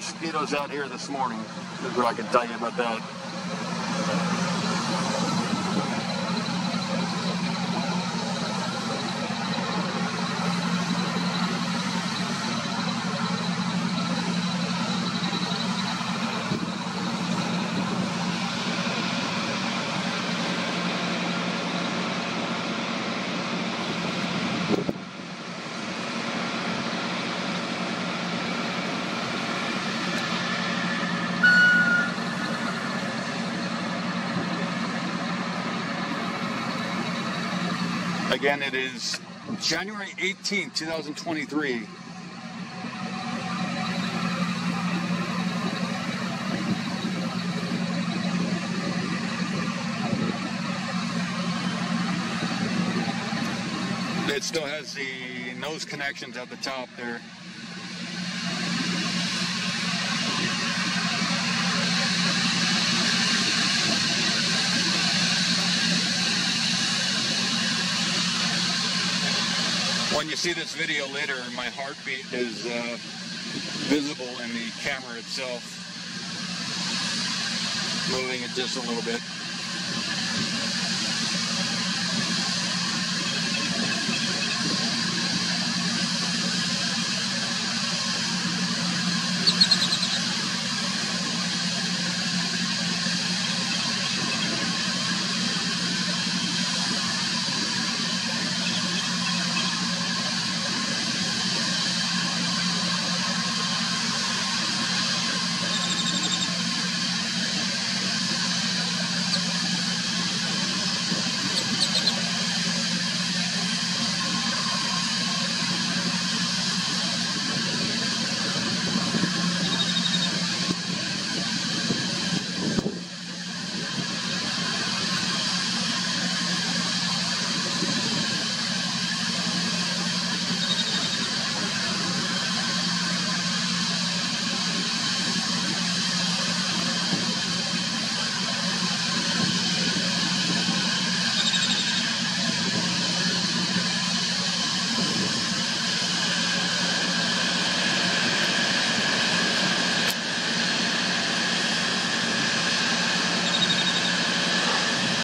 mosquitoes out here this morning. Is what I can tell you about that. Again, it is January 18th, 2023. It still has the nose connections at the top there. When you see this video later, my heartbeat is visible in the camera itself. Moving it just a little bit.